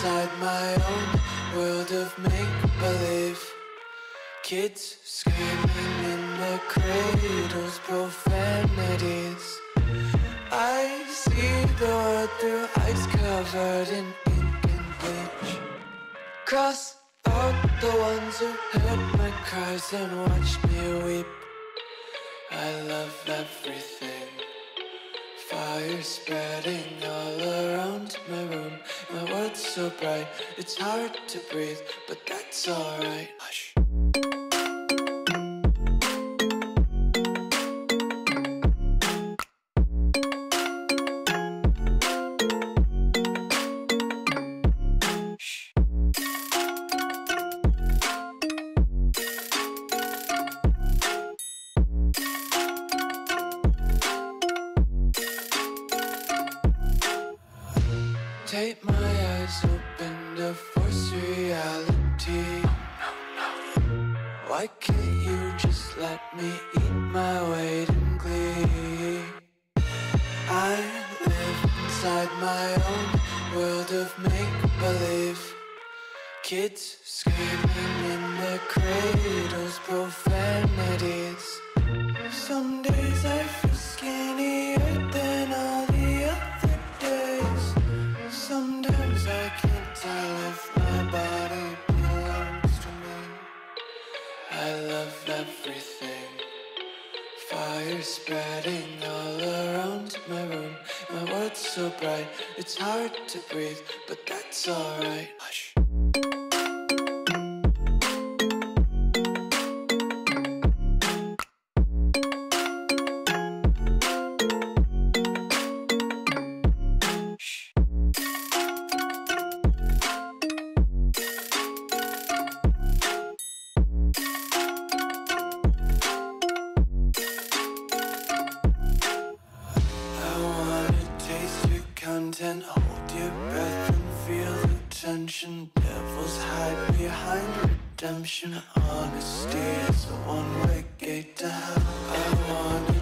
inside my own world of make-believe. Kids screaming in their cradles, profanities. I see the world through ice covered in ink and bleach. Cross out the ones who heard my cries and watched me weep. I love everything. Fire spreading all around my room. My world's so bright, it's hard to breathe, but that's alright. Hush. Take my eyes open to force reality. Why can't you just let me eat my weight in glee? I live inside my own world of make-believe. Kids screaming in their cradles, profanities. Some days I feel skinnier than all the other days. Sometimes I can't tell if my body belongs to me. I love everything. Fire spreading all around my room. My world's so bright, it's hard to breathe, but that's alright. Hush. Content, hold your breath and feel the tension. Devils hide behind redemption. Honesty is a one-way gate to hell. I wanna